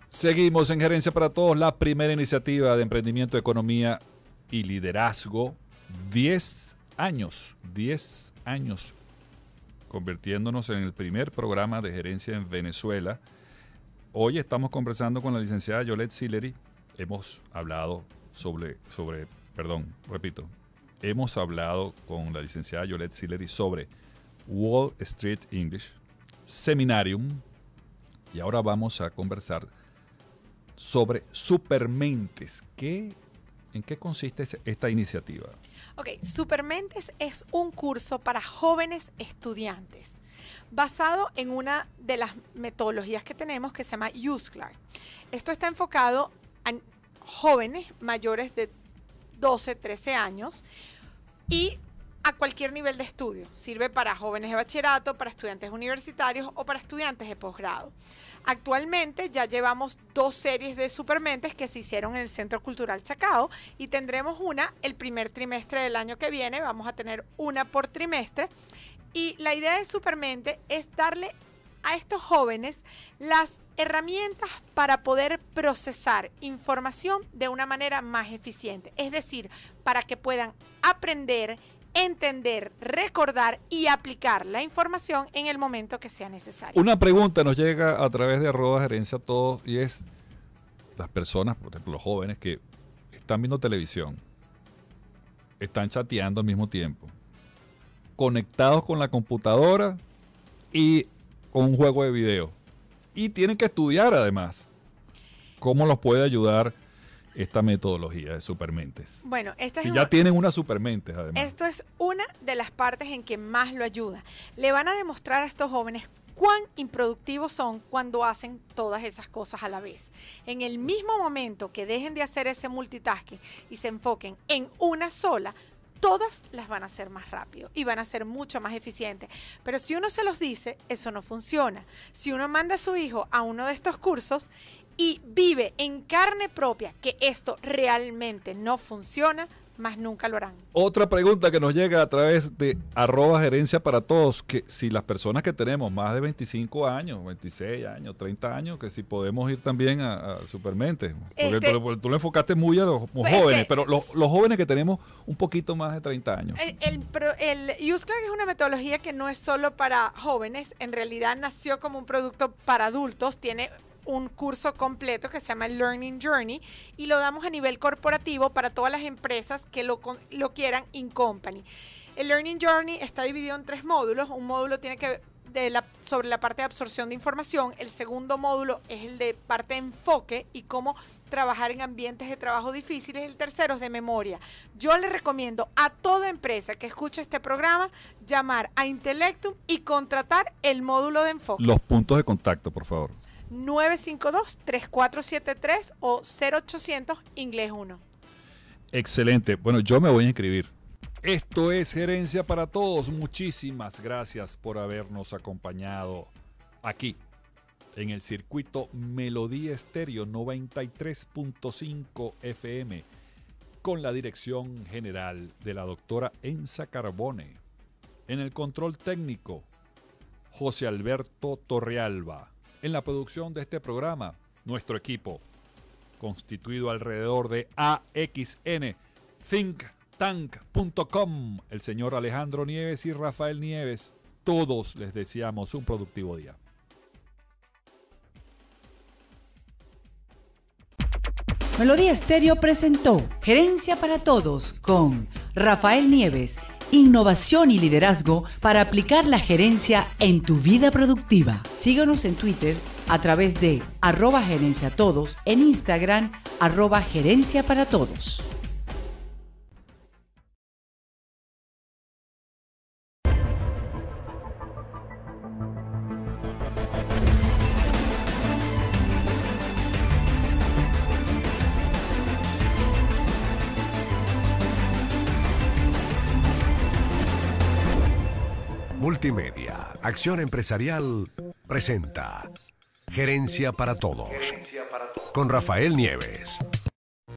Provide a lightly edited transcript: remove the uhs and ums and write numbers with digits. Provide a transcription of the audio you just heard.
Seguimos en Gerencia para Todos, la primera iniciativa de emprendimiento, economía y liderazgo. 10 años, convirtiéndonos en el primer programa de gerencia en Venezuela. Hoy estamos conversando con la licenciada Yolette Sillery. Hemos hablado hemos hablado con la licenciada Yolette Sillery sobre Wall Street English, Seminarium, y ahora vamos a conversar sobre Supermentes. ¿En qué consiste esta iniciativa? Ok, Supermentes es un curso para jóvenes estudiantes basado en una de las metodologías que tenemos que se llama USCLAR. Esto está enfocado a jóvenes mayores de 12, 13 años y a cualquier nivel de estudio. Sirve para jóvenes de bachillerato, para estudiantes universitarios o para estudiantes de posgrado. Actualmente ya llevamos 2 series de Supermentes que se hicieron en el Centro Cultural Chacao y tendremos una el primer trimestre del año que viene. Vamos a tener una por trimestre y la idea de Supermente es darle a estos jóvenes las herramientas para poder procesar información de una manera más eficiente. Es decir, para que puedan aprender, entender, recordar y aplicar la información en el momento que sea necesario. Una pregunta nos llega a través de @gerenciatodos y es las personas, por ejemplo, los jóvenes que están viendo televisión, están chateando al mismo tiempo, conectados con la computadora y con un juego de video. Y tienen que estudiar además. ¿Cómo los puede ayudar esta metodología de Supermentes? Bueno, ya tienen una Supermentes además. Esto es una de las partes en que más lo ayuda. Le van a demostrar a estos jóvenes cuán improductivos son cuando hacen todas esas cosas a la vez. En el mismo momento que dejen de hacer ese multitasking y se enfoquen en una sola, todas las van a hacer más rápido y van a ser mucho más eficientes. Pero si uno se los dice, eso no funciona. Si uno manda a su hijo a uno de estos cursos y vive en carne propia que esto realmente no funciona, más nunca lo harán. Otra pregunta que nos llega a través de @gerencia para todos, que si las personas que tenemos más de 25 años, 26 años, 30 años, que si podemos ir también a Supermentes. Porque tú lo enfocaste muy a los jóvenes, pero los jóvenes que tenemos un poquito más de 30 años. El USCLAR es una metodología que no es solo para jóvenes, en realidad nació como un producto para adultos, tiene un curso completo que se llama Learning Journey y lo damos a nivel corporativo para todas las empresas que lo quieran in company. El Learning Journey está dividido en 3 módulos. Un módulo tiene que ver sobre la parte de absorción de información. El segundo módulo es el de parte de enfoque y cómo trabajar en ambientes de trabajo difíciles. El tercero es de memoria. Yo le recomiendo a toda empresa que escuche este programa llamar a Intellectum y contratar el módulo de enfoque. Los puntos de contacto, por favor. 952-3473 o 0800 Inglés 1. Excelente. Bueno, yo me voy a inscribir. Esto es Gerencia para Todos. Muchísimas gracias por habernos acompañado aquí en el circuito Melodía Estéreo 93.5 FM con la dirección general de la doctora Enza Carbone. En el control técnico, José Alberto Torrealba. En la producción de este programa, nuestro equipo, constituido alrededor de AXN, thinktank.com, el señor Alejandro Nieves y Rafael Nieves. Todos les deseamos un productivo día. Melodía Estéreo presentó Gerencia para Todos con Rafael Nieves. Innovación y liderazgo para aplicar la gerencia en tu vida productiva. Síguenos en Twitter a través de @gerenciatodos, en Instagram @gerenciaparatodos. Multimedia, Acción Empresarial, presenta Gerencia para Todos, con Rafael Nieves.